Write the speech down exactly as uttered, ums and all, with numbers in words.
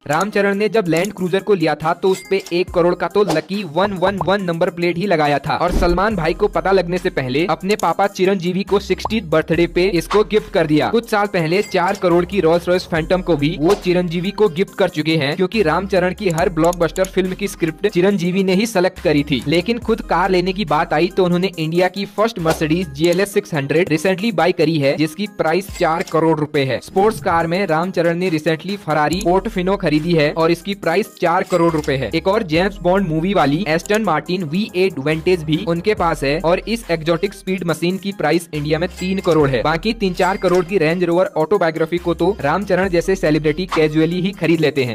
रामचरण ने जब land cruiser को लिया था तो उस पे एक करोड़ का तो lucky one one one number plate ही लगाया था और सलमान भाई को पता लगने से पहले अपने पापा चिरंजीवी को सिक्सटीथ बर्थडे पे इसको गिफ्ट कर दिया। कुछ साल पहले चार करोड़ की रोल्स रॉयस फैंटम को भी वो चिरंजीवी को गिफ्ट कर चुके हैं, क्योंकि रामचरण की हर ब्लॉकबस्टर फिल्म की स्क्रिप्ट चिरंजीवी ने ही सेलेक्ट करी थी। लेकिन खुद कार लेने की बात आई तो उन्होंने इंडिया की first Mercedes G L S six hundred recently buy करी है, जिसकी प्राइस चार करोड़ रुपए है। स्पोर्ट्स कार में रामचरण ने रिसेंटली फरारी पोर्टोफिनो खरीदी है और इसकी प्राइस चार करोड़ रुपए है। एक और जेम्स बॉन्ड मूवी वाली Aston Martin V eight Vantage भी उनके पास है और इस एक्जोटिक स्पीड मशीन की प्राइस इंडिया में तीन करोड़ है। बाकी तीन चार करोड़ की रेंज रोवर ऑटोबायोग्राफी को तो रामचरण जैसे सेलिब्रिटी कैजुअली ही खरीद लेते हैं।